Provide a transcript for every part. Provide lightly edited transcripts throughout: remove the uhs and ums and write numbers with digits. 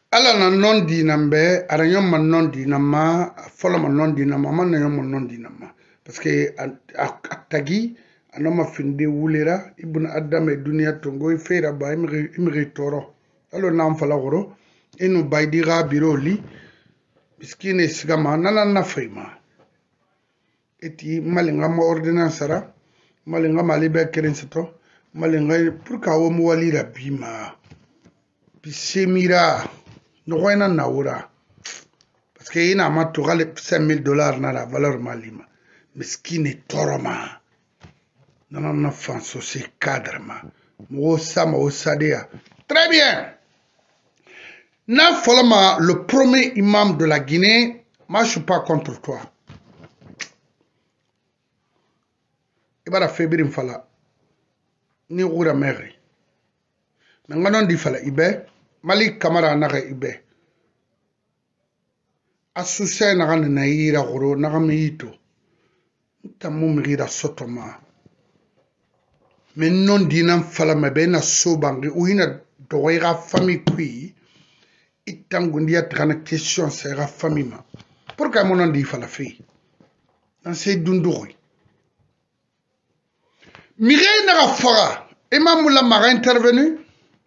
Ala na non dinambe, aranyon man non dinama, fola man non dinama, man nayon man non dinama. Parce que atagi, anoma finde wulera, ibn adam e dunia tongo, ifeira ba imri toro. Alors na fala goro, inu baidira biro li, biskine sigama, nana na feima. Eti malinga ma ordonnance ra, malinga malibe kerenseto, malinga pour kawo mo walira bima. Bisemira. Nogoina naura parce que ina ma togale $5,000 na la valeur malima miskine toroma nana na fanso se cadre ma mo sama o sadea très bien na folama le premier imam de la Guinée moi je suis pas contre toi ibara febirim fala ni ura meri nganon di fala ibe Malik Kamara naga ibe asuse naga na yira goro naga mito tamu mira sotoma men non dinam fala mabe na sobangi uina doira famille qui itangundia trana question sera famille ma pourquoi mon non di fala fi dans ces dunduri mire naga fara imam la mara intervenu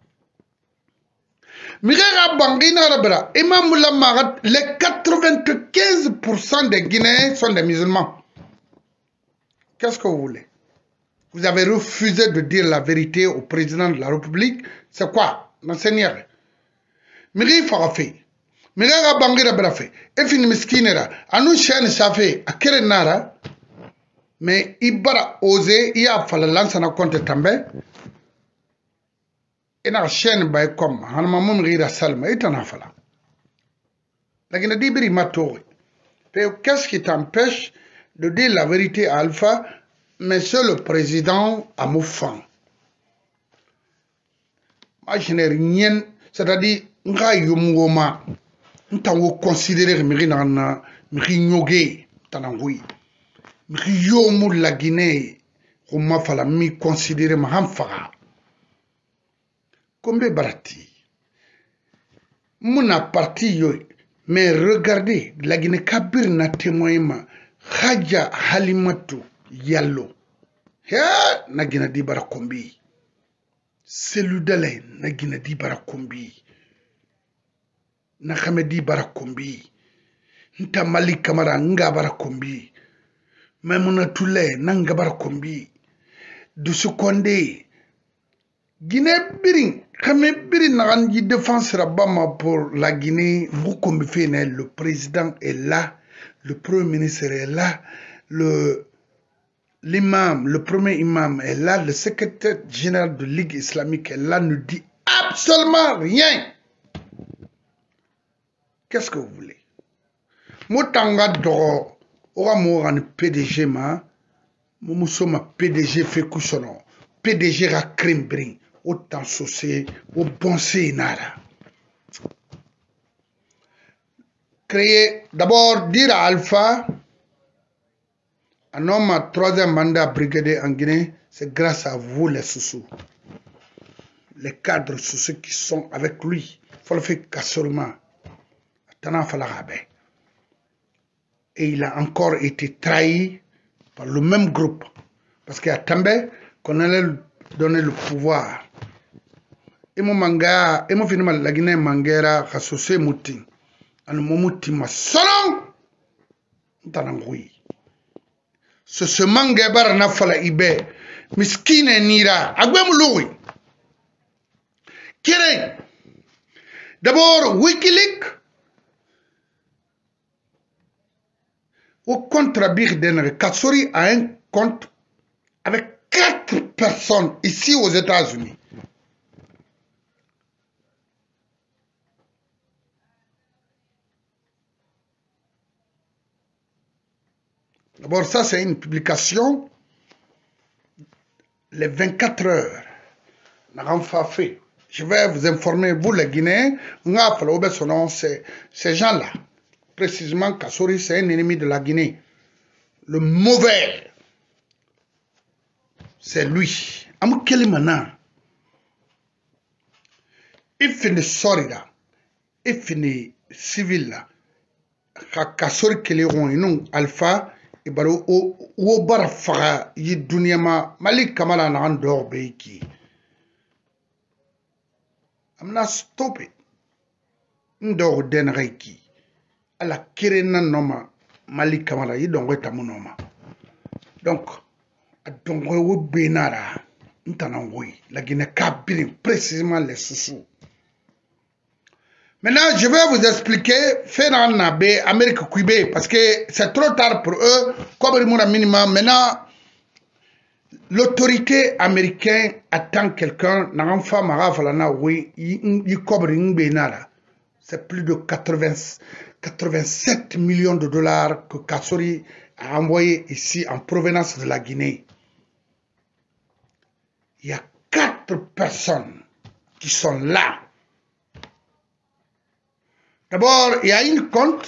Mirera Bangina Rabra, Imam Moula Marat, les 95% des Guinéens sont des musulmans. Qu'est-ce que vous voulez? Vous avez refusé de dire la vérité au président de la République. C'est quoi? L'enseigneur. Miri Farafi. Mirera Bangina Brafi. Et fini miskinera. Anou Chen Safi. A Kerenara. Mais Ibara osé. Il a fallu lancer un compte tambe. Ina chaîne bay comme hanma mum rira salma itana fala la Guinée dibiri matori qu'est-ce qui t'empêche de dire la vérité à Alpha monsieur le président à Moufan moi je n'ai rien c'est-à-dire nga yumwoma ntango considérer miri na miri nyoge tanangui miri yomu la Guinée kuma fala mi considérer ma hamfara Kombe barati. Muna parti yo. Mais regardez, la Guinée Kabir na témoignement. Hadja Halimatu Yallo. Ya na Guinée di barakombi. Seludale na Guinée di barakombi. Na Khamedi barakombi. Nta Malik Kamara nga barakombi. Maimouna Toulé nanga barakombi. Dusu Konde. Guinée Biring. Kame biri naganji défense rabama pour la Guinée, beaucoup me fait le président est là, le premier ministre est là, l'imam, le premier imam est là, le secrétaire général de Ligue islamique est là, ne dit absolument rien. Qu'est-ce que vous voulez? Motanga doro, ora mo ran PDG ma, mo ma PDG fait couchonon, PDG ra crime bring. Autant saucer au bon sénat. Créer, d'abord dire à Alpha, un homme à troisième mandat brigadier en Guinée, c'est grâce à vous les sous-sous. Les cadres sous-sous qui sont avec lui. Il faut le faire casserement. Et il a encore été trahi par le même groupe. Parce qu'à També, qu'on allait donner le pouvoir. Emo manga, emo finima la Guinée mangera khasose mutin. Anu momuti masolong. Ntanangui. Ce manga bar na fala ibe. Miskine nira. Agwemu lui. Kire. D'abord, Wikileaks. Au contre Birden, Katsori a un compte avec 4 personnes ici aux États-Unis. D'abord, ça, c'est une publication les 24 heures. Je vais vous informer, vous les Guinéens, ces gens-là, précisément Kassori, c'est un ennemi de la Guinée. Le mauvais, c'est lui. Amoukelimana, il fait une sorida. et fini civil là kasori kele ron inu alpha e baro o bara faga yi dunia ma mali kamala na andor beiki amna stop it ndor den reiki ala kirena noma mali kamala yi dongo tamunoma donc adongo wo benara ntanangoi la Guinée kabiri précisément les sous. Maintenant, je vais vous expliquer Fénan Nabé, Amérique Quibé, parce que c'est trop tard pour eux. Maintenant, l'autorité américaine attend quelqu'un. C'est plus de 87 millions de dollars que Kassori a envoyé ici en provenance de la Guinée. Il y a 4 personnes qui sont là. D'abord, il y a une compte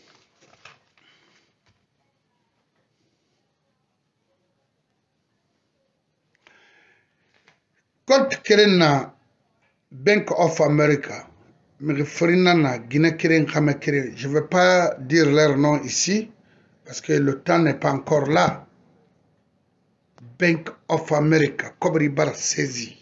Kerena Bank of America, je ne vais pas dire leur nom ici parce que le temps n'est pas encore là. Bank of America, Kobri Bar saisi.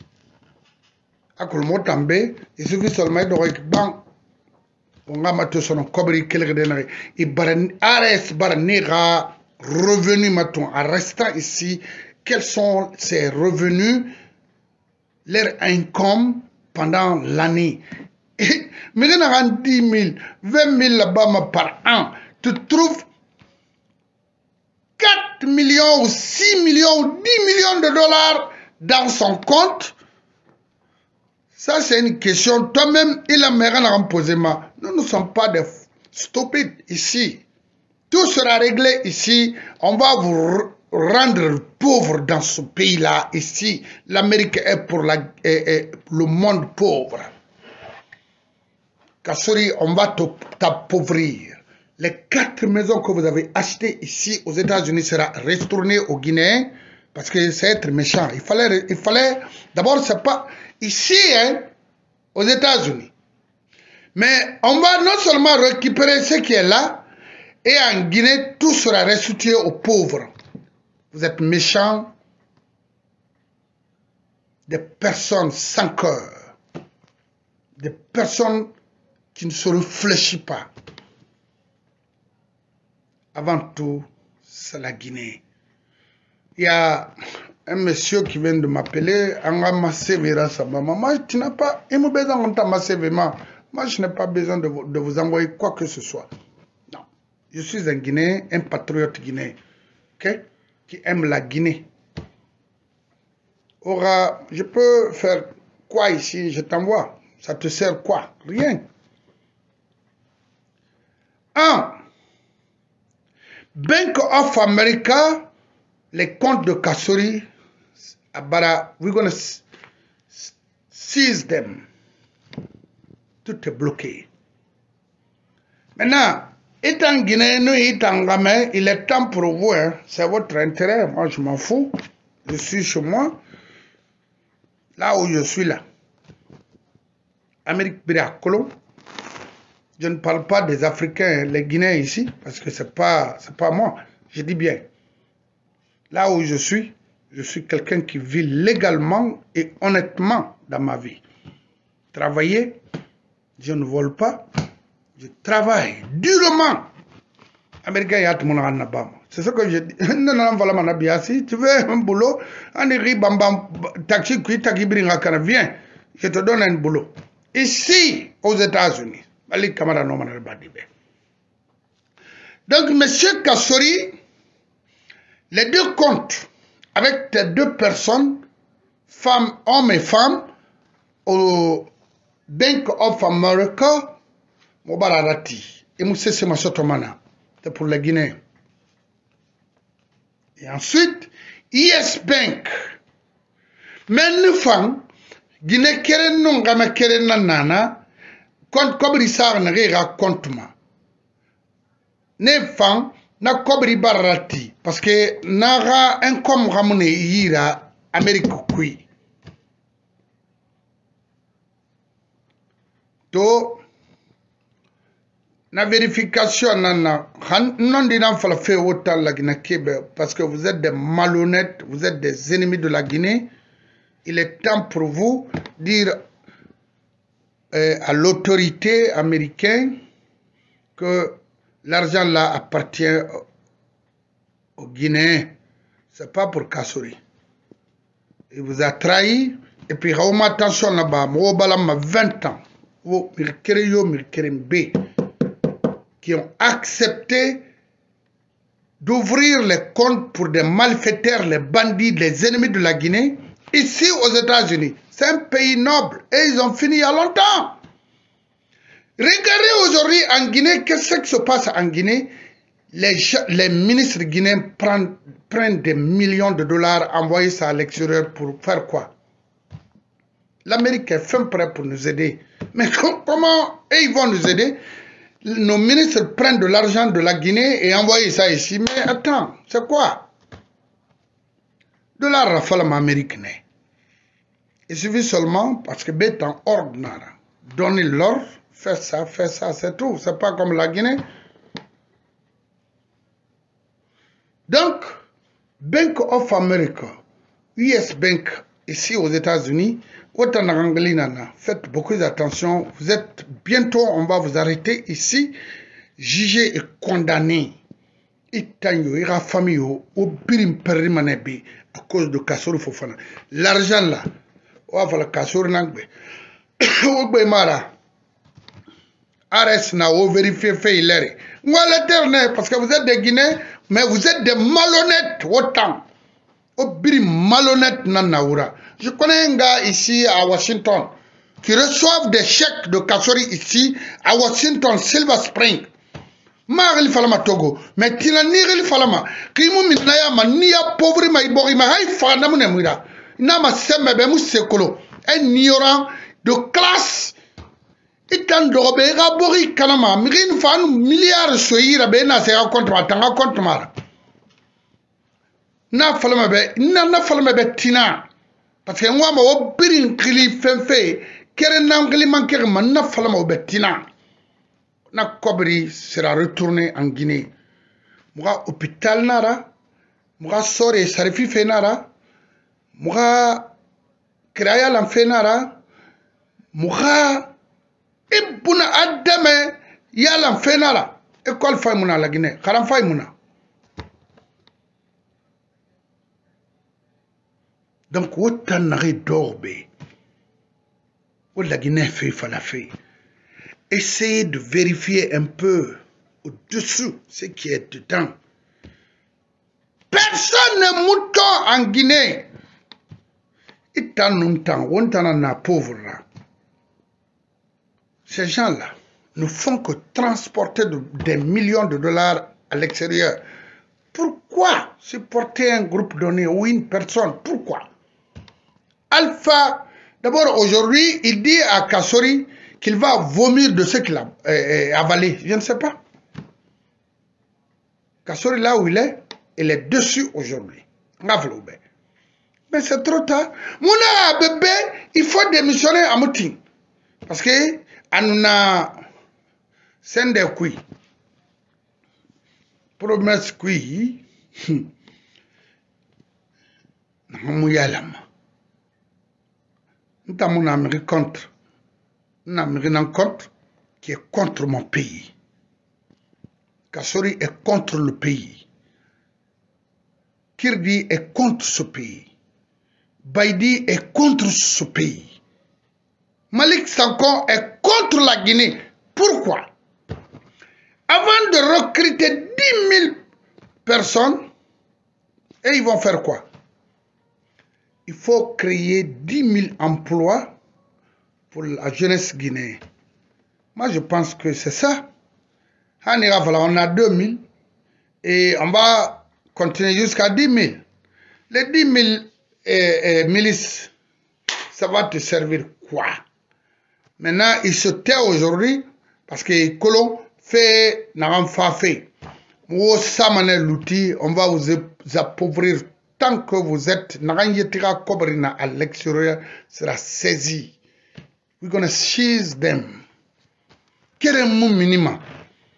Akul Motambe, il suffit seulement de banque. On a maté son Kobri Kelredene. Il arrête Barnera revenu maton en restant ici. Quels sont ses revenus, leur income pendant l'année? Mais il y a 10 000, 20 000 là-bas par an. Tu trouves 4 millions ou 6 millions ou 10 millions de dollars dans son compte. Ça, c'est une question. Toi-même, il a mérité posé. Nous ne sommes pas des stupides ici. Tout sera réglé ici. On va vous rendre pauvre dans ce pays-là. Ici, l'Amérique est pour le monde pauvre. Kassori, on va t'appauvrir. Les 4 maisons que vous avez achetées ici aux États-Unis seront retournées aux Guinéens parce que c'est être méchant. Il fallait d'abord, c'est pas ici, hein, aux États-Unis. Mais on va non seulement récupérer ce qui est là, et en Guinée, tout sera restitué aux pauvres. Vous êtes méchants, des personnes sans cœur, des personnes qui ne se réfléchissent pas. Avant tout, c'est la Guinée. Il y a un monsieur qui vient de m'appeler, moi, tu n'as pas, il me besoin de moi, je n'ai pas besoin de vous envoyer quoi que ce soit. Non. Je suis un Guinéen, un patriote guinéen, okay, qui aime la Guinée. Ora, je peux faire quoi ici? Je t'envoie. Ça te sert quoi? Rien. Bank of America, les comptes de Kassori, we're going to seize them. Tout est bloqué. Maintenant, étant Guinée, nous étant Gamay, il est temps pour vous, hein, c'est votre intérêt, moi je m'en fous. Je suis chez moi, là où je suis là. Amérique Biracolo. Je ne parle pas des Africains, les Guinéens ici, parce que c'est pas moi. Je dis bien. Là où je suis quelqu'un qui vit légalement et honnêtement dans ma vie. Travailler, je ne vole pas, je travaille durement. Américain, c'est ce que je dis. Si tu veux un boulot, taxi, viens, je te donne un boulot. Ici, aux États-Unis. Donc, monsieur Kassori, les deux comptes avec tes 2 personnes, femmes, hommes et femmes, au Bank of America, Mobararati, et Moussé Semasotomana, c'est pour les Guinéens. Et ensuite, Yes Bank, mais une femme, Guinée Keren non Gama Keren Nana, compte Kobri Sar Nera compte-moi. Ne femme, na Kobri Barati, parce que Nara un comme Ramone Ira, Amérique Kui. To La vérification, non dina fala fait autant la Guinée parce que vous êtes des malhonnêtes, vous êtes des ennemis de la Guinée. Il est temps pour vous de dire à l'autorité américaine que l'argent là appartient aux Guinéens. C'est pas pour Kassouri. Il vous a trahi. Et puis, attention là-bas, moi, 20 ans, qui ont accepté d'ouvrir les comptes pour des malfaiteurs, les bandits, les ennemis de la Guinée, ici aux États-Unis. C'est un pays noble et ils ont fini il y a longtemps. Regardez aujourd'hui en Guinée, qu'est-ce qui se passe en Guinée? Les ministres guinéens prennent des millions de dollars, envoyer ça à l'extérieur pour faire quoi? L'Amérique est fin prêt pour nous aider. Mais comment ils vont nous aider? Nos ministres prennent de l'argent de la Guinée et envoient ça ici. Mais attends, c'est quoi? De la rafale américaine. Il suffit seulement parce que bête en ordre. Donner l'ordre, faire ça, c'est tout. C'est pas comme la Guinée. Donc, Bank of America, US Bank, ici aux États-Unis, faites beaucoup d'attention. Vous êtes bientôt, on va vous arrêter ici, jugé et condamné. À cause de Kassouri Fofana. L'argent là, on va faire Kassouri Nangbe. Arrête na o vérifier fait il est. L'éternel, parce que vous êtes des Guinéens, mais vous êtes des malhonnêtes autant. Obiri malhonnête nanaoura. Je connais un gars ici à Washington qui reçoit des chèques de Kassouri ici à Washington, Silver Spring. Maril falama Togo, mais tina niril falama. Kimu minaya ma niya pauvre ma ibori ma hay fa na mune muida. Na ma semme be musekolo. Un ignorant de classe. Itan dobe ga bori kanama. Mirin fan milliard soyira be na se compte ma tanga compte ma. Na falama be tina. Parce que moi ma obirin kili fenfe. Kere nangli mankere man na falama be tina. Na Kobri sera retourné en Guinée. Moura hôpital nara, moura sore sarifi fe nara, moura kraya lam fe nara, moura ibuna adame yalam fe nara. École fay muna la Guinée, kharam fay muna. Donc wotan nari dorbe. Ou la Guinée fait fala fait. Essayez de vérifier un peu au-dessous ce qui est dedans. Personne n'est mouton en Guinée. Ces gens-là ne font que transporter des millions de dollars à l'extérieur. Pourquoi supporter un groupe donné ou une personne? Pourquoi? Alpha, d'abord aujourd'hui, il dit à Kassouri qu'il va vomir de ce qu'il a avalé. Je ne sais pas. Kassouri, là où il est dessus aujourd'hui. Mais c'est trop tard. Mouna bébé, il faut démissionner à Mouti. Parce que on a sendé kui. Promesse kui. Namouyalama. Nous avons un contre. Un compte qui est contre mon pays. Kassouri est contre le pays. Kirdi est contre ce pays. Baïdi est contre ce pays. Malik Sanko est contre la Guinée. Pourquoi? Avant de recruter 10 000 personnes, et ils vont faire quoi? Il faut créer 10 000 emplois pour la jeunesse guinéenne. Moi, je pense que c'est ça. On a 2000 et on va continuer jusqu'à 10 000. Les 10 000 milices, ça va te servir quoi? Maintenant, il se tait aujourd'hui parce que Kolo fait n'a pas fait. L'outil, on va vous appauvrir tant que vous êtes. À l'extérieur sera saisi. We're going to seize them. Quel est mon minimum?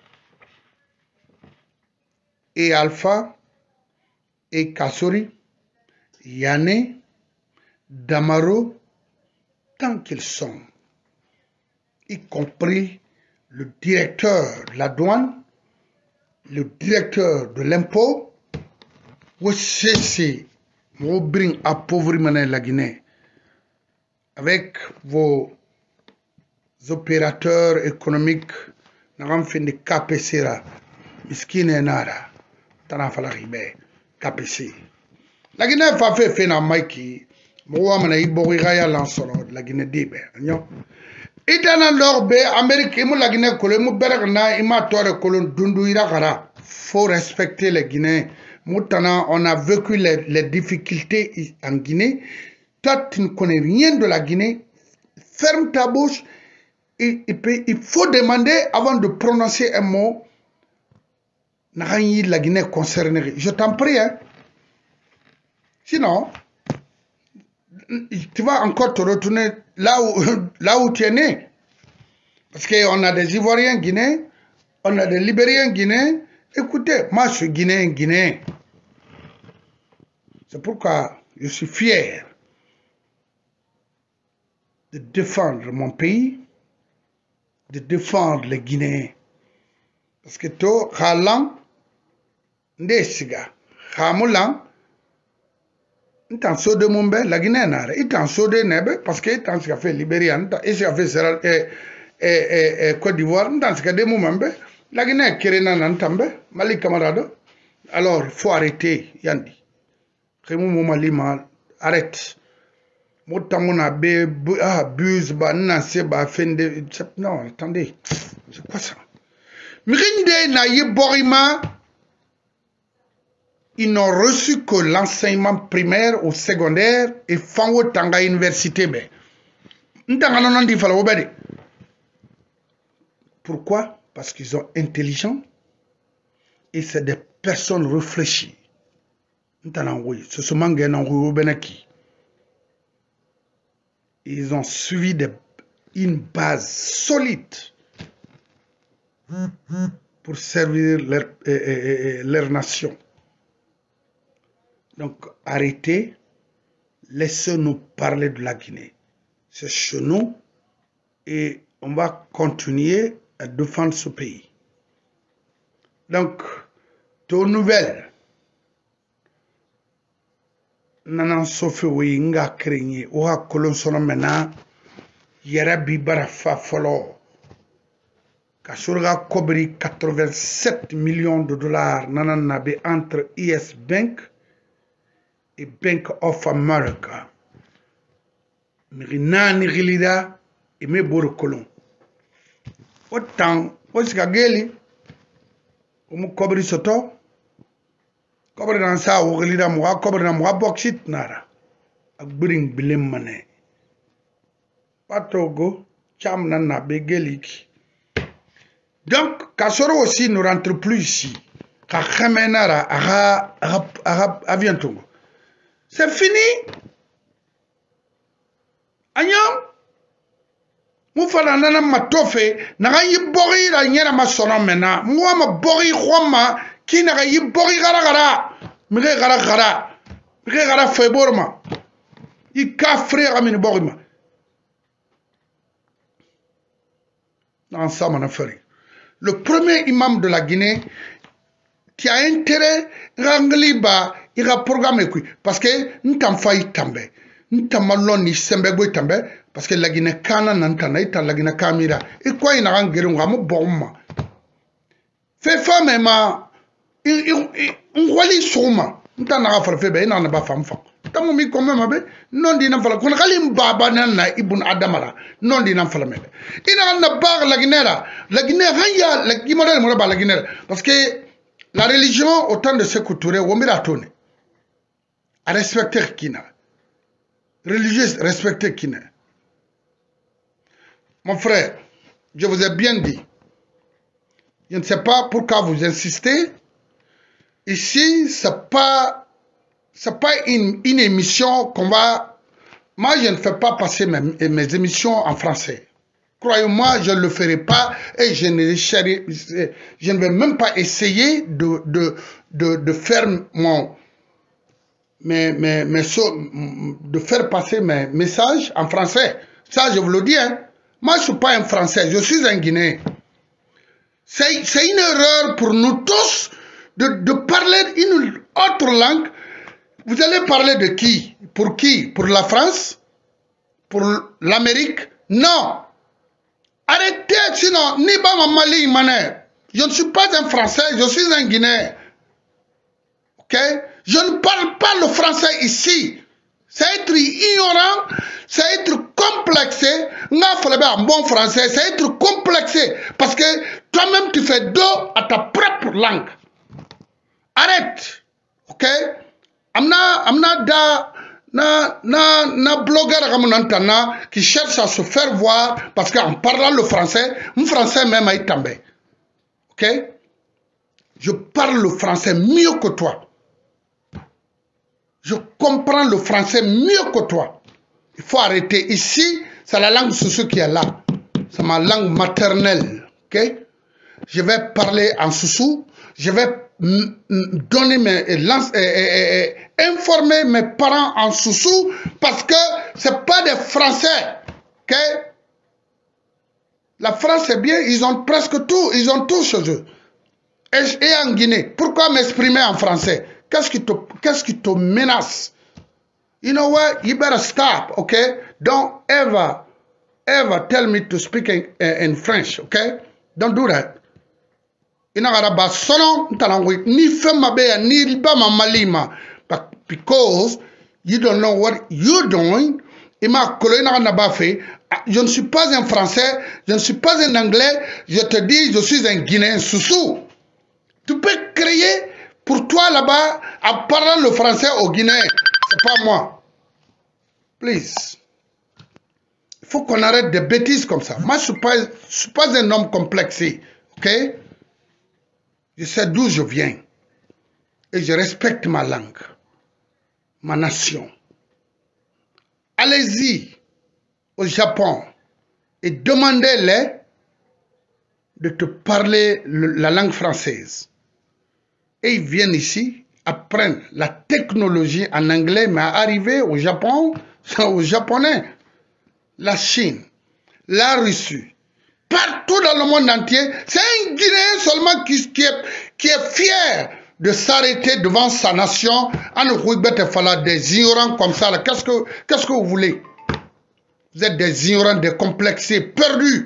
et Alpha, et Kassori, Yane, Damaro, tant qu'ils sont, y compris le directeur de la douane, le directeur de l'impôt, c'est bring appauvrir la Guinée avec vos opérateurs économiques, n'avons fait de KPC, miskine nara, tanafala ribe, KPC. La Guinée fa fait na maiki, mouamana iborigaya lansoro, la Guinée dibe, non? Itana lorbe, Amérique, la Guinée, kolemu bergna, ima tore kolon dundu irakara. Faut respecter les Guinéens. Moutana, on a vécu les difficultés en Guinée. Toi, tu ne connais rien de la Guinée. Ferme ta bouche. Il faut demander avant de prononcer un mot. La Guinée concernée. Je t'en prie. Hein. Sinon, tu vas encore te retourner là où tu es né. Parce qu'on a des Ivoiriens guinéens, on a des Libériens guinéens. Écoutez, moi je suis guinéen. C'est pourquoi je suis fier de défendre mon pays, de défendre les Guinéens. Parce que to halang ndesiga, hamulang, ntan sode mumbe, la Guinée nare, itan sode nebe, parce que itan sika fait Libérian, itan sika fait Sierra Côte d'Ivoire, ntan sika de mumbe, la Guinée kerena nantambe, Mali camarade. Alors, il faut arrêter, Yandi. Arrête. Motamona buse ba nanse ba fende. Non, attendez. C'est quoi ça? Mrinde na yeborima. Ils n'ont reçu que l'enseignement primaire ou secondaire et fango tanga université. Pourquoi? Parce qu'ils sont intelligents et c'est des personnes réfléchies. Ils ont suivi une base solide pour servir leur nation. Donc, arrêtez, laissez-nous parler de la Guinée. C'est chez nous et on va continuer à défendre ce pays. Donc, ton nouvelle, nanan sofe we nga krenye oha kolon sono mena yera bibara fa folo kasurga kobri 87 millions de dollars nanan nabe entre US Bank et Bank of America mirina ni gilida et me bor kolon autant osika geli omu kobri soto kobre nan sa wo lida mo kobre nan mo boksit nara ak bring bilim mané patogo cham nan na begelik. Donc Kassoro aussi ne rentre plus ici ka khamenara avion tongo c'est fini anyam mu fala nana matofe na yi bori la nyera masono mena mo ma bori khoma kina ga yibori gara mire gara feborma i ka frère amine borima dans ça mon affaire le premier imam de la Guinée qui a intérêt rangliba il a programmé parce que ntam fay tambe ntam malon ni sembe tambe parce que la Guinée kana nantana ita la Guinée kamira et quoi il a rangiru ngamo bomma fait femme ma ngwali soma ntana ga farfe be ina na ba famfa tamu mi comme ma be non dina fala kon khalim baba nan na ibn adamala non dina fala me ina na ba la Guinée hanya la gimara mo ba la Guinée parce que la religion autant de Sékou Touré womira tone à respecter kina religieuse respecter kina mon frère je vous ai bien dit je ne sais pas pourquoi vous insistez. Ici, c'est pas une émission qu'on va... Moi, je ne fais pas passer mes émissions en français. Croyez-moi, je ne le ferai pas et je ne vais même pas essayer de faire de faire passer mes messages en français. Ça, je vous le dis. Hein. Moi, je ne suis pas un Français, je suis un Guinéen. C'est une erreur pour nous tous de parler une autre langue. Vous allez parler de qui? Pour qui? Pour la France? Pour l'Amérique? Non. Arrêtez, sinon, ni ba Mali mané. Je ne suis pas un Français, je suis un Guinéen. Ok? Je ne parle pas le français ici. C'est être ignorant, c'est être complexé. Un bon français, c'est être complexé. Parce que toi-même, tu fais dos à ta propre langue. Arrête. Ok? Amna na blogueur qui cherche à se faire voir parce qu'en parlant le français, mon français même est tombé. Ok? Je parle le français mieux que toi. Je comprends le français mieux que toi. Il faut arrêter. Ici, c'est la langue Soussou qui est là. C'est ma langue maternelle. Ok? Je vais parler en Soussou. Je vais donner informer mes parents en Soussou parce que ce n'est pas des Français. Ok? La France est bien, ils ont presque tout. Ils ont tout chez eux. Et en Guinée, pourquoi m'exprimer en français? Qu'est-ce qui te menace? You know what? You better stop, okay? Don't ever tell me to speak in French, okay? Don't do that. Inagara sono ntalangwe ni fema beya ni bama malima, but because you don't know what you're doing. Ima kolo inagana bafe. Je ne suis pas un Français, je ne suis pas un Anglais. Je te dis, je suis un Guinéen Soussou. Tu peux créer pour toi là-bas en parlant le français au Guinéen. C'est pas moi. Please. Il faut qu'on arrête des bêtises comme ça. Moi, je ne suis pas un homme complexé. Ok? Je sais d'où je viens. Et je respecte ma langue. Ma nation. Allez-y au Japon et demandez-les de te parler la langue française. Et ils viennent ici, apprennent la technologie en anglais, mais arriver au Japon, aux Japonais, la Chine, la Russie, partout dans le monde entier, c'est un Guinéen seulement qui est fier de s'arrêter devant sa nation. Des ignorants comme ça. Qu'est-ce que vous voulez? Vous êtes des ignorants, des complexés, perdus.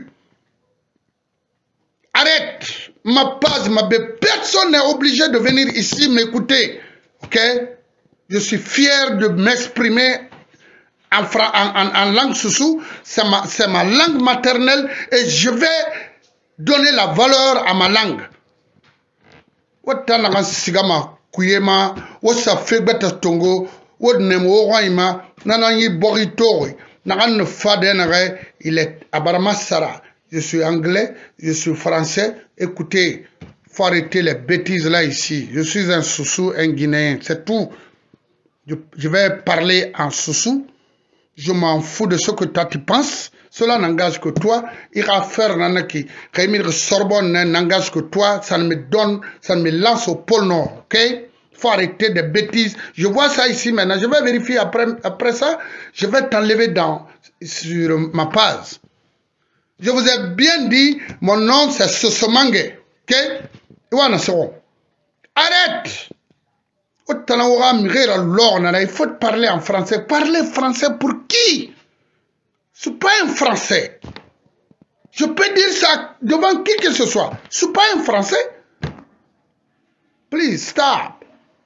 Arrête, personne n'est obligé de venir ici m'écouter. Ok? Je suis fier de m'exprimer en langue Soussou. C'est ma langue maternelle et je vais donner la valeur à ma langue. Wotana sigama kuyema, wosa fegbeta tongo, wodnemo roima, nanani boritori, naran fade nare, il est abarama sara. Je suis anglais, je suis français. Écoutez, il faut arrêter les bêtises là ici. Je suis un Soussou, un Guinéen, c'est tout. Je vais parler en Soussou. Je m'en fous de ce que toi tu penses. Cela n'engage que toi. Ira faire nanaki. Rémir Sorbonne n'engage que toi. Ça me lance au pôle Nord. Ok? Il faut arrêter des bêtises. Je vois ça ici maintenant. Je vais vérifier après ça. Je vais t'enlever sur ma page. Je vous ai bien dit, mon nom c'est Sosomangue. Ok? Arrête! Il faut parler en français. Parler français pour qui? Je ne suis pas un Français. Je peux dire ça devant qui que ce soit. Je ne suis pas un Français. Please stop.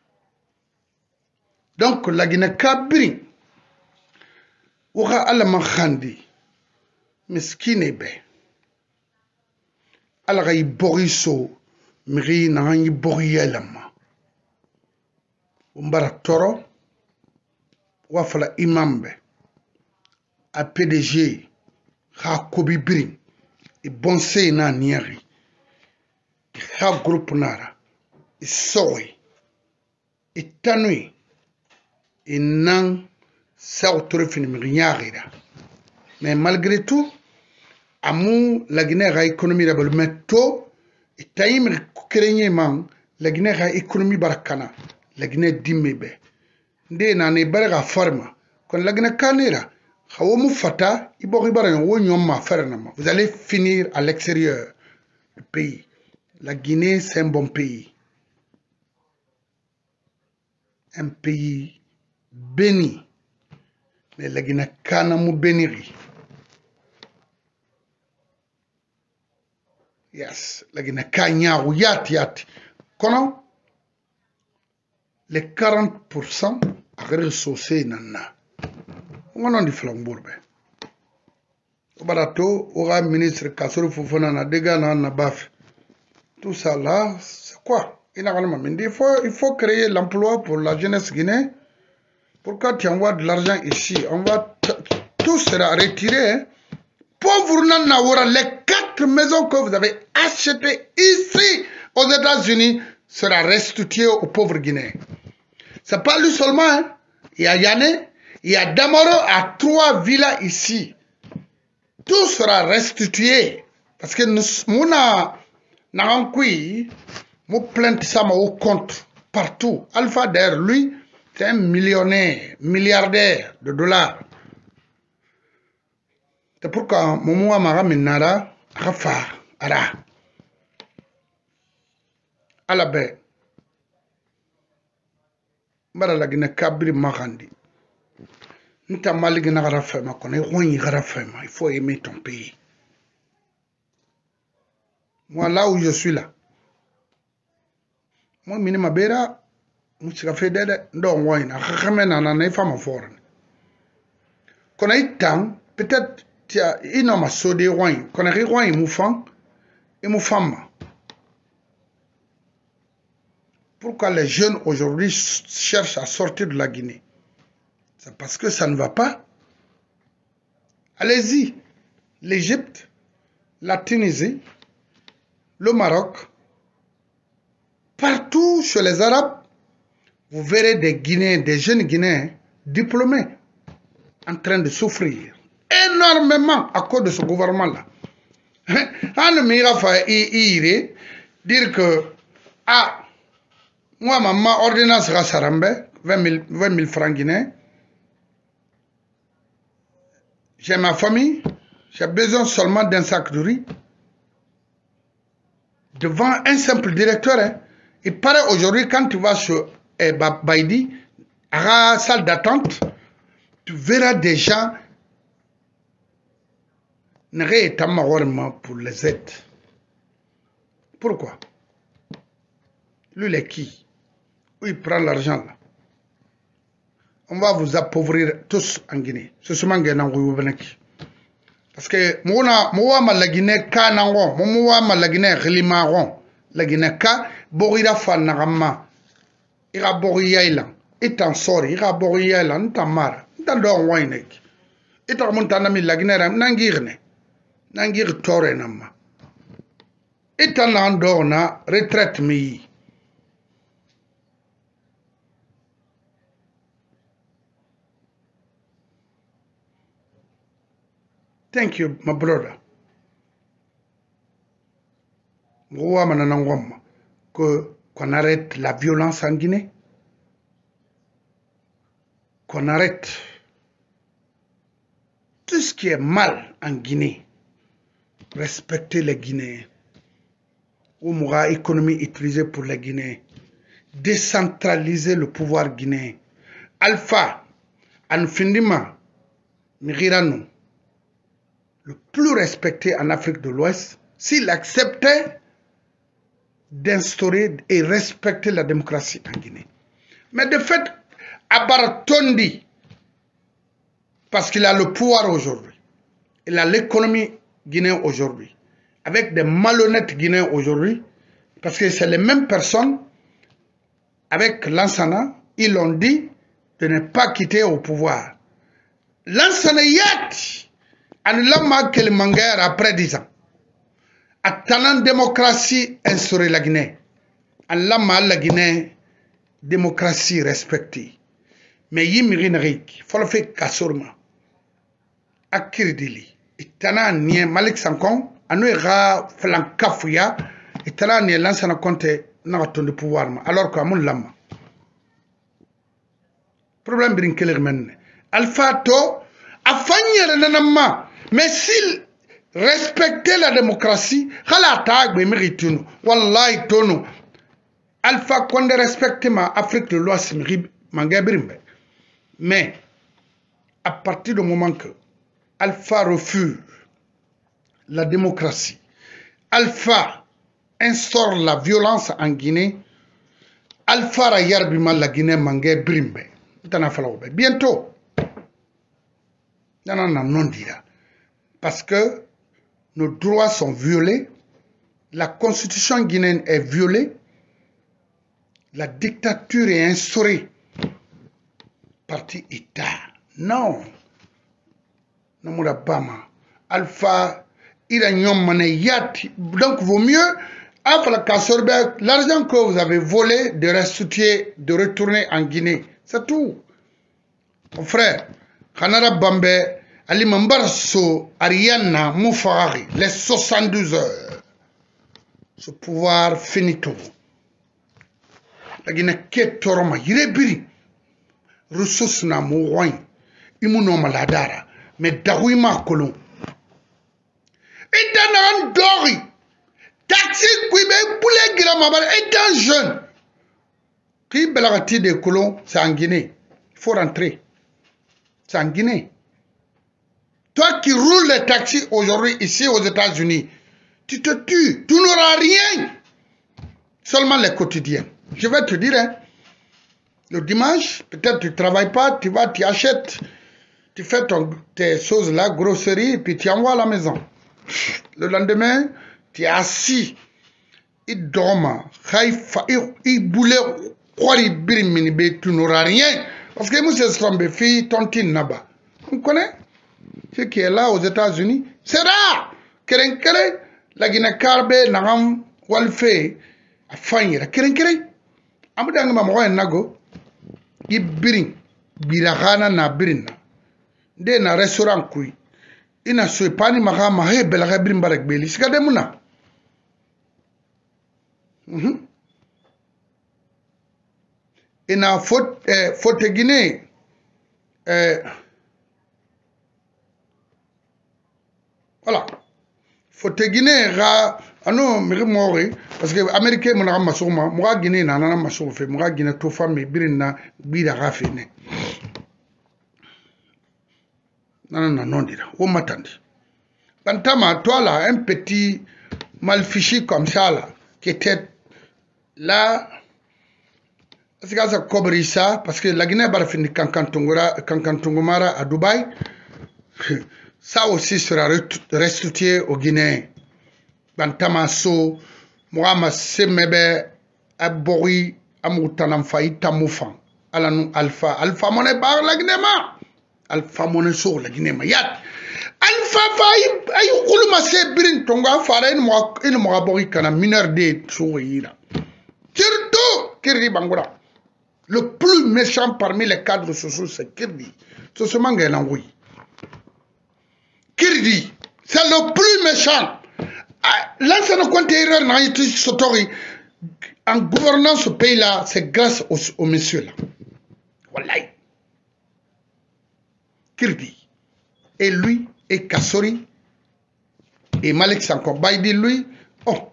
Donc, la Guinée-Cabri, Oura Alamakandi, Miskine be. Alaga Boriso, Miri Nani Borielama. Umbara Toro, Wafala Imambe, a PDG, Ha Kobi Bring, et Bonse na Niari, Ha Groupe Nara, et Soy, et Tanui, et Nang, Sautore Finimiriarida. Mais malgré tout, amu la Guinée a économie rebel mais to itayim krenye man la Guinée a économie barakana la Guinée dimebe nde na ne barga farma kon la Guinée kanira khawo mu fata ibori bara wo nyom ma farna ma vous allez finir à l'extérieur du pays. La Guinée c'est un bon pays, un pays béni, mais la Guinée kana mu béniri. Yes, la Guinée kanya ou yat. Kono les 40% à ressourcer nana. On a dit flambourbe. Au barato, aura ministre Kassoro Fofana na dega na baf. Tout ça là, c'est quoi? Il faut créer l'emploi pour la jeunesse guinéenne. Pourquoi tu envoies de l'argent ici? Tout sera retiré. Hein? Pauvre Nanaoura, les 4 maisons que vous avez achetées ici aux États-Unis sera restituées aux pauvres Guinéens. C'est pas lui seulement. Hein? Il y a Yane, il y a Damaro à 3 villas ici. Tout sera restitué. Parce que nous, nous plainte ça au compte partout. Alpha d'air, lui, c'est un millionnaire, milliardaire de dollars. C'est pourquoi Momoa Mara Minara, Rafa, Ara. À la baie. Bara la Guinée Kabri Marandi. Nta maligna Rafema, qu'on est Rafema. Il faut aimer ton pays. Moi, là où je suis là, moi, minima bera, moussika fedele, ndo wine, akhamena na nefama foreign. Qu'on a eu temps, peut-être, il n'a pas sodé wine, qu'on a eu wine moufant, et moufama. Pourquoi les jeunes aujourd'hui cherchent à sortir de la Guinée? C'est parce que ça ne va pas. Allez-y, l'Égypte, la Tunisie, le Maroc, partout chez les Arabes, vous verrez des Guinéens, des jeunes Guinéens diplômés en train de souffrir énormément à cause de ce gouvernement-là. On m'a fait dire que, moi, ma ordonnance Rassarambe, 20 000 francs guinéens, j'ai ma famille, j'ai besoin seulement d'un sac de riz. Devant un simple directeur, hein. Il paraît aujourd'hui, quand tu vas sur Baïdi, à la salle d'attente, tu verras des gens pour les aides. Pourquoi? Lui, il est qui? Où il prend l'argent là? On va vous appauvrir tous en Guinée. C'est seulement Guinée. Parce que moi, la Guinée, moi, la Guinée, la Guinée, Borira Fanarama, ira Boriyaïla, et en sort, ira Boriyaïla, n'tamar, n'tandor wainek, et en montanami la Guinée, n'angirne, n'angir tore nama, et en andorna, retraite mi. Thank you, my brother. Qu'on arrête la violence en Guinée, qu'on arrête tout ce qui est mal en Guinée, respecter les Guinéens, ou moura économie utilisée pour les Guinéens, décentraliser le pouvoir guinéen. Alpha, Anfindima, Mirirano, le plus respecté en Afrique de l'Ouest, s'il acceptait d'instaurer et respecter la démocratie en Guinée. Mais de fait, Abaratondi, parce qu'il a le pouvoir aujourd'hui, il a l'économie guinéenne aujourd'hui, avec des malhonnêtes Guinéens aujourd'hui, parce que c'est les mêmes personnes, avec Lansana, ils l'ont dit de ne pas quitter au pouvoir. Lansana Yat, en lama que le manguer après 10 ans. Attendant démocratie instaurée la Guinée. En lama la Guinée, démocratie respectée. Mais yimirinrik, faut le faire kassurma. Akiridili, itana nie Malik Sankon anu ga flan kafuya itana nie lansana Conte na ton de pouvoir alors que amul lamma problème birin keler men Alpha to afanyere nanama mais s'il respectait la démocratie khala tag be méritunu wallahi tono Alpha Condé respecte ma Afrique de l'Ouest Mangabirimbe. Mais à partir du moment que Alpha refuse la démocratie, Alpha instaure la violence en Guinée, Alpha Rayarbima la Guinée Mangabirimbe. Bientôt, non dira. Parce que nos droits sont violés, la constitution guinéenne est violée, la dictature est instaurée. Parti État. Non. Namoura Bama. Alpha, il a yati. Donc, vaut mieux, l'argent que vous avez volé, de restituer, de retourner en Guinée. C'est tout. Mon frère, Khanara Bambe, Ali Mambarso, Ariana, Moufari, les 72 heures. Ce pouvoir finito. La Guinée Ketoroma, Yirebiri, ressources na mouroin, imuno maladara, mais Darouima Kolon. Et dans un dori, taxi, Québec, poulet, Gramabal, étant jeune. Qui belagati de colons, c'est en Guinée. Il faut rentrer. C'est en Guinée. Toi qui roules les taxis aujourd'hui ici aux États-Unis, tu te tues, tu n'auras rien. Seulement les quotidiens. Je vais te dire, hein, le dimanche, peut-être tu ne travailles pas, tu vas, tu achètes, tu fais tes choses là, grosserie, puis tu envoies à la maison. Le lendemain, tu es assis, il dort, il boulait, tu n'auras rien. Parce que moi, c'est ce fille, tontine là-bas. On connaît ce qui est là aux États-Unis. C'est rare. Kerenkere, la Guinée-Carbe, Nagam, Walfe, a Fanyra. Kerenkere. Amudang Mamoy Nago, Ibirin, Birahana na Birina. De na restaurant kui. Ina suepani mahama he belaga birin barak beli. Sikademuna. Ina faute Guinée. Voilà. Faute Guinée, ano miri mori parce que américain mon ram masuma moi Guinée na nana masuma fait moi Guinée to femme birina bida rafine nana non dira o matandi bantama toi là un petit malfichi comme ça là qui était là c'est ça cobrir ça parce que la Guinée va finir Kankantungomara à Dubaï. Ça aussi sera restitué aux Guinéens. Bantamaso, Mohamed Semebe, Abori, Amoutanamfa, Itamufan, Alanou Alpha, Alpha Moné bar la Guinema, Alpha Moné sur la Guinema, Yat, Alpha Faï, Ayoukoulma Sebirin, Tonga, Faren, une Morabori, Kana, mineur de Souira. Surtout, Kirdi Bangura. Le plus méchant parmi les cadres sociaux, c'est Kirdi. C'est ce mangue Kirdi, c'est le plus méchant. L'ancien compte erreur n'a été sotori en gouvernant ce pays-là, c'est grâce au monsieur là. Wallahi. Kirdi. Et lui, et Kassori, et Malik Sankon Baïdi, lui, oh,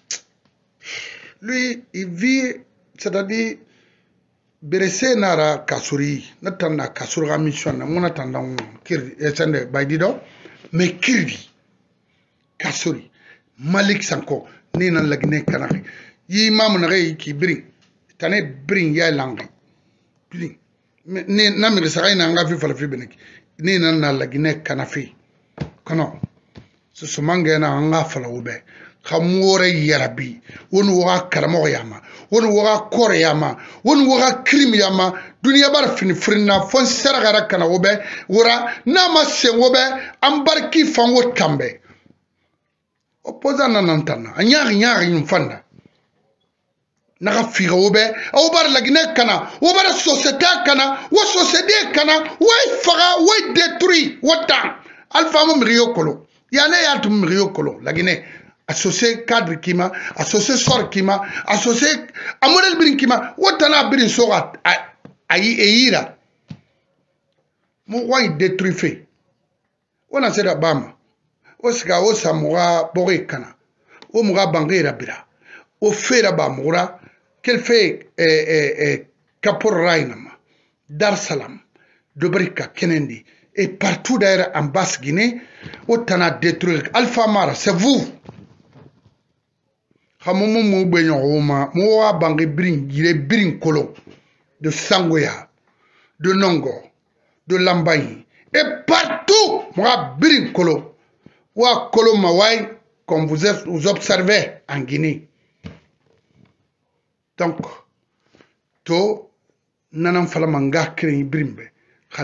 lui, il vit, c'est-à-dire, Berese nara Kassori, natanda Kassori a mission, mon attendant Kirdi, et Baïdi do, mais Kirdi, Kassori. Malik Sanko, ni nan la Guinée Kanari. Yi mamu na rei ki bring. Tane bring ya langi. Bring. Ni na mi risaka ina nga fi falafi beneki. Ni nan na la Guinée Kanafi. Kono. So mange na nga fala ube. Khamore yarabi. Wonu waka karamo yama. Wonu waka kore yama. Wonu waka krim yama. Dunia bar fini frina. Fon seragara kana ube. Wura nama se ube. Ambarki fango kambe. Opposant nanantana, anyari mfanda. Naka figa obe, obar la Guinée kana, obar société kana, wa société kana, wa faga, wa détruit, wa tan. Alpha mom rio kolo. Yana ya tumriyo kolo la Guinée associé cadre kima associé sort kima associé amodel birin kima wotana birin soga ayi eira mo wai détruire ona sera bama o siga o samuga boge kana o muga bangira bira o fera ba mura quel fait Kapor Rainama Dar Salam Dobrika Kenendi et partout d'ailleurs en Basse-Guinée, autant à détruire. Alpha Mara, c'est vous. Hamomo Moubenyo Roma, Moa Bangé Bring, il est Bring Kolo, de Sangoya, de Nongo, de Lambaye, et partout, Moa Bring Kolo, Wa Kolo Mawai, comme vous observez en Guinée. Donc, to Nanam Falamanga Kiri Brimbe. Je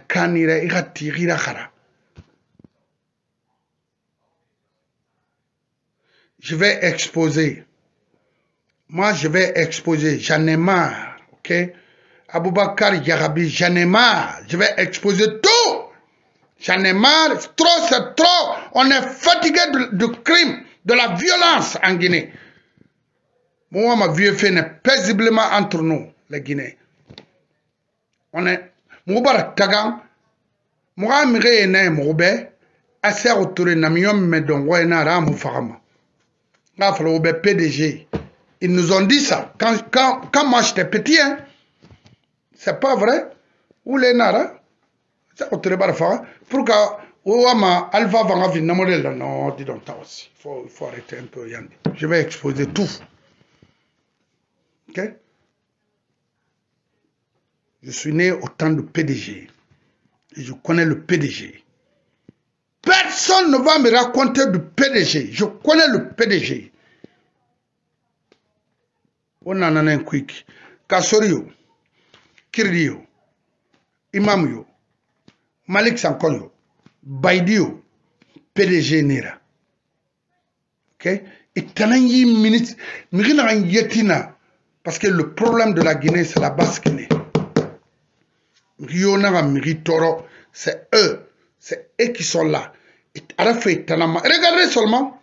vais exposer. Moi, je vais exposer. J'en ai marre. Ok? Aboubakar Yarabi, j'en ai marre. Je vais exposer tout. J'en ai marre. Trop, c'est trop. On est fatigué du crime, de la violence en Guinée. Moi, ma vieux fait est paisiblement entre nous, les Guinéens. On est. Moubarak Tagan, Moura Mire ne Moube, assez autour na miom me dongo na ramu farama. Là, faut le PDG. Ils nous ont dit ça. Quand moi j'étais petit, hein, c'est pas vrai. Où les nara, c'est autour de fara. Pourquoi, ouama, alva vanga vina modèle, non, dis donc, ça aussi. Il faut arrêter un peu, Yandi. Je vais exposer tout. Ok? Je suis né au temps de PDG. Et je connais le PDG. Personne ne va me raconter du PDG. Je connais le PDG. On en a un quick. Kassorio, Kirdio, Imamio, Malik Sankonyo, Baidio, PDG Nera. Ok? Et Tanangi minutes, Mirina Yetina. Parce que le problème de la Guinée, c'est la Basse-Guinée. C'est eux qui sont là. Regardez seulement.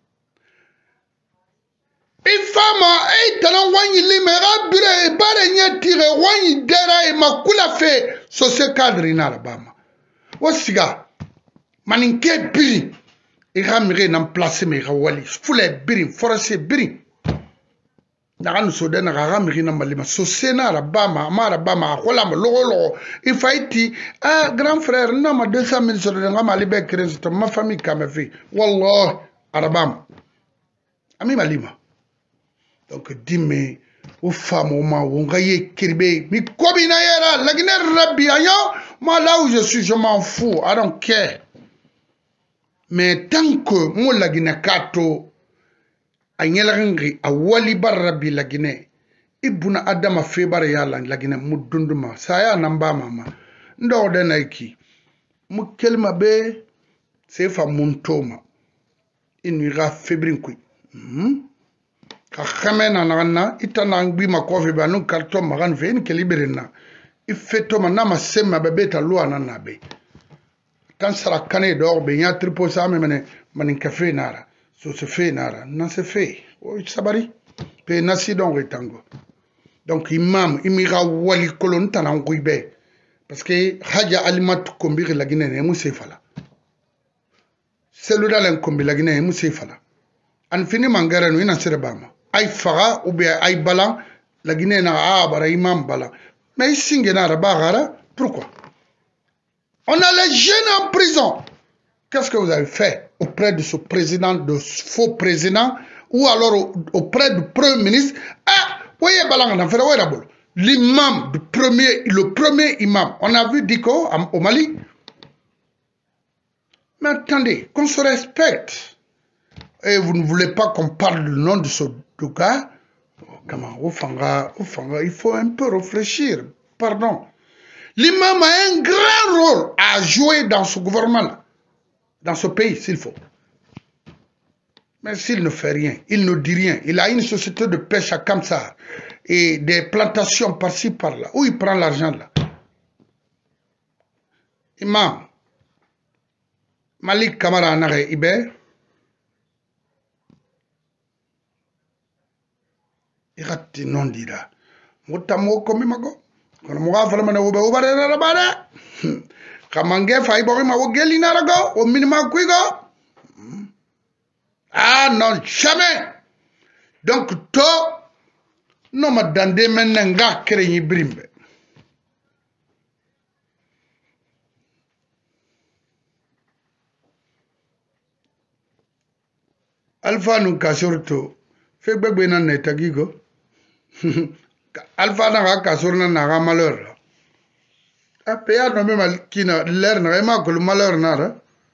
Nagan soden naga mirina malima sosena rabama amara bama akola lolo il faiti ah grand frère non ma 200 000 sur le ngama libe crédit ma famille kamafi wallah arabam ami malima donc dime ou femme ou ma ou ngaye kirbe mi kobina yera la Guinée rabbi ayo moi là où je suis je m'en fous I don't care mais tant que moi la Guinée kato Anyelangri a wali barabi la Guinée. Ibuna adama febare yala la Guinée mudunduma. Saya namba mama. Ndo de naiki. Mukelma be sefa muntoma. Inuira febrinkui. Ka khamena nana itana ngbi makofi ba nu karton magan fe in keliberena. Ifetoma na masema bebeta lua nana be. Kan sara kane do be nya tripo sa me manin café nara. So se fait nara, non se fait. Oh, sabari. Pe nasi don retango. Donc imam, imira wali kolon tanan kuibe. Parce que haja alimat kombiri la Guinée ne mousse fala. Celui-là l'enkombi la Guinée mousse fala. En fini mangara no ina serebama. Ay fara ou bien ay balan la Guinée na bara imam balan. Mais ici ngena rabagara, pourquoi? On a les jeunes en prison. Qu'est-ce que vous avez fait auprès de ce président, de ce faux président, ou alors auprès du premier ministre? Ah, voyez, l'imam, le premier imam, on a vu Diko au Mali. Mais attendez, qu'on se respecte. Et vous ne voulez pas qu'on parle du nom de ce gars? Comment, il faut un peu réfléchir. Pardon. L'imam a un grand rôle à jouer dans ce gouvernement-là. Dans ce pays, s'il faut. Mais s'il ne fait rien, il ne dit rien, il a une société de pêche à Kamsar et des plantations par-ci, par-là. Où il prend l'argent là? Imam, Malik Kamara nare ibe irati non dira mutamo komi mago kono mo gafala mane ube ubare na rabada kamange fay bo ma wo geli na rago o minima kuigo ah non jamais donc to no ma dande men nga kere ni brimbe alpha nu kasurto fe gbegbe na netagigo alpha na kasur na ga malheur a peya no me mal kina l'air na ma ko malheur na ra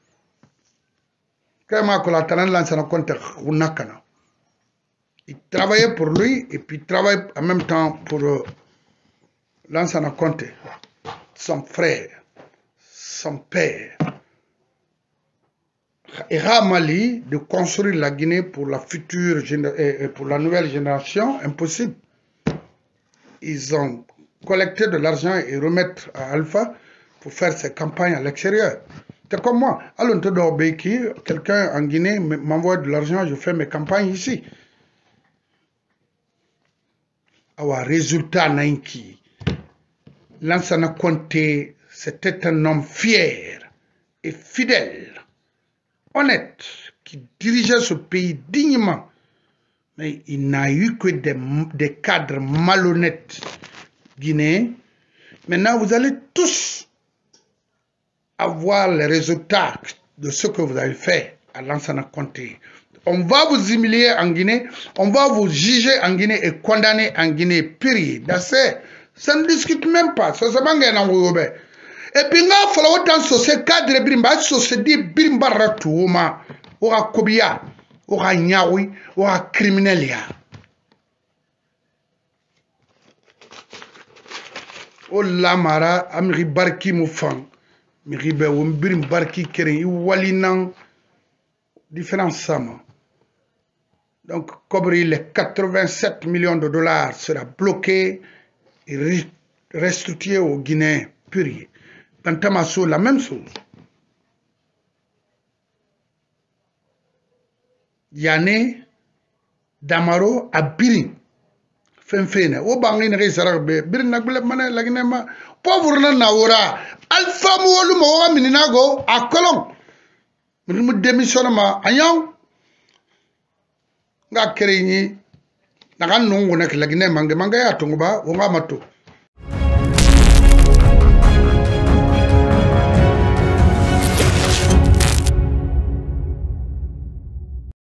kama ko la tanan lancer na compte unakana il travaillait pour lui et puis il travaille en même temps pour Lansana Conté, son frère, son père. Ira Mali de construire la Guinée pour la future pour la nouvelle génération, impossible. Ils ont collecté de l'argent et remettre à Alpha pour faire ses campagnes à l'extérieur. C'est comme moi. Alors, quelqu'un en Guinée m'envoie de l'argent, je fais mes campagnes ici. Awa résultat nainki. Lansana Conté, c'était un homme fier et fidèle, honnête, qui dirigeait ce pays dignement. Mais il n'a eu que des cadres malhonnêtes guinéens. Maintenant, vous allez tous avoir les résultats de ce que vous avez fait à Lansana Conté. On va vous humilier en Guinée, on va vous juger en Guinée et condamner en Guinée, période. Ça ne discute même pas. Ça se mange en Europe. Et puis, il faut autant ce cadre brimba, ce dit brimba ratouma, aura kobia, aura nyawi, aura criminelia. O lamara, amiri barki moufang, miribe ou brim barki keren, walinan, différents sama. Donc, cobrir les 87 millions de dollars sera bloqué et restitué aux Guinéens puriers. Dans Tamasso, la même chose. Yane, Damaro, à Birin. Fenfene. O bangin resarabe. Birin nagbele mane laginema. Pauvre na naora. Alpha mouolu mowa mininago à Colomb. Minimu démissionnema. Ayon. Nga kere ni. Nagan nungu nek lagine mange ya tunguba. Wonga mato.